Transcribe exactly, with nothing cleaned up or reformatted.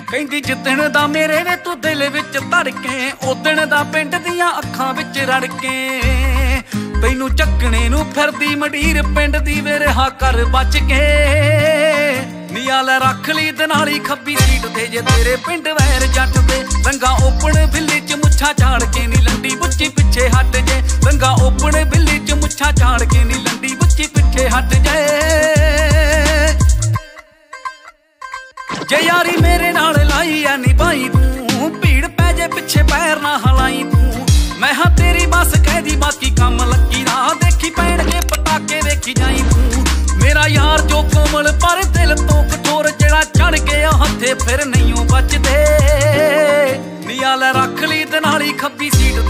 ਕਹਿੰਦੀ ਜਿੱਦਣ ਦਾ ਮੇਰੇ ਵੇ ਤੂੰ ਦਿਲ ਵਿੱਚ ਧੜਕੇ, ਉਦਣ ਦਾ ਪਿੰਡ ਦੀਆਂ ਅੱਖਾਂ ਵਿੱਚ ਰੜਕੇ। ਤੈਨੂੰ ਚੱਕਣੇ ਨੂੰ ਫਿਰਦੀ ਮੰਡੀਰ ਪਿੰਡ ਦੀ ਵੇ ਰਿਹਾ ਕਰ ਬਚ ਕੇ। ਨੀਆ ਲੈ ਰੱਖ ਲਈ ਦਨਾਲੀ ਖੱਬੀ ਸੀਟ ਤੇ ਜੇ ਤੇਰੇ ਪਿੰਡ ਵੈਰ ਜੱਟ ਦੇ। ਰੰਗਾ ਓਪਣ ਬਿੱਲੀ ਚ ਮੁੱਛਾਂ ਝਾੜ ਕੇ ਨੀ ਲੰਡੀ ਬੁੱਚੀ ਪਿੱਛੇ ਹਟ ਜੇ। ਰੰਗਾ ਓਪਣ ਬਿੱਲੀ ਚ ਮੁੱਛਾਂ ਝਾੜ ਕੇ ਨੀ ਲੰਡੀ ਬੁੱਚੀ ਪਿੱਛੇ ਹਟ ਜੇ। ਜੇ ਯਾਰੀ ਮੇਰੇ ਨਾਲ ਲਾਈ ਐ ਨਿਭਾਈ ਤੂੰ, ਭੀੜ ਪੈ ਜੇ ਪਿੱਛੇ ਪੈਰ ਨਾ ਹਲਾਈ ਤੂੰ। ਮੈਂ ਹਾਂ ਤੇਰੀ ਬਸ ਕਹਿਦੀ ਬਾਕੀ ਕੰਮ ਲੱਗੀ ਨਾ, ਦੇਖੀ ਪੈਣਗੇ ਪਟਾਕੇ ਵੇਖੀ ਜਾਈ ਤੂੰ। ਮੇਰਾ ਯਾਰ ਜੋ ਕੋਮਲ ਪਰ ਦਿਲ ਤੋਂ ਕਠੋਰ, ਜਿਹੜਾ ਚੜ ਗਿਆ ਹੱਥੇ ਫਿਰ ਨਹੀਂਓ ਬਚਦੇ। ਨੀਆ ਲੈ ਰੱਖ ਲਈ ਦਨਾਲੀ ਖੱਬੀ ਸੀਟ